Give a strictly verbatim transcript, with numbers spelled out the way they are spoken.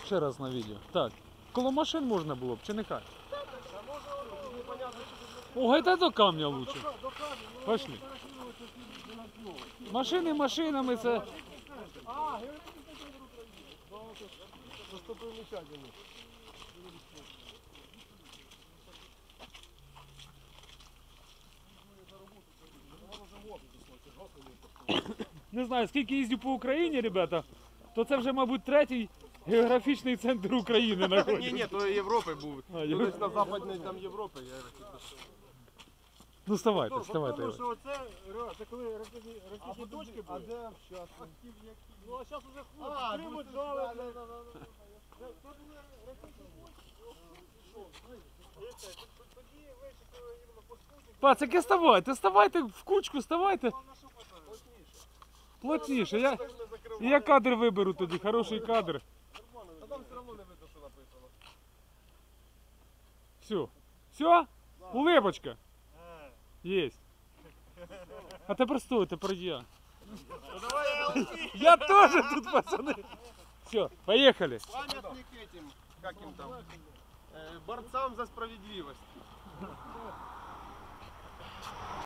Ще раз на відео. Так. Коло машин можна було б, чи не хай? О, это до камня лучше. Пошли. Машини машинами це... Не знаю, скільки їздю по Україні, ребята, то це вже, мабуть, третій географічний центр України знаходиться. Ні, ні, то Європи був. А, Ну, Європи. десь на западній там Європи. Я... Ну, вставайте, вставайте. Тому що це, це коли ракетні, ракетні точки були. А де зараз? Ну а зараз вже хлопці тримуть, жали. Пацики, вставайте, вставайте в кучку, вставайте. Плотніше. Я, я кадр виберу тоді, хороший кадр. Та там все одно не видно, що написано. Все. Все? Улыбочка. Есть. А тепер стой, тепер я. Я тоже тут, пацаны. Все, поехали. Пам'ятник этим, как им там, э, борцам за справедливость.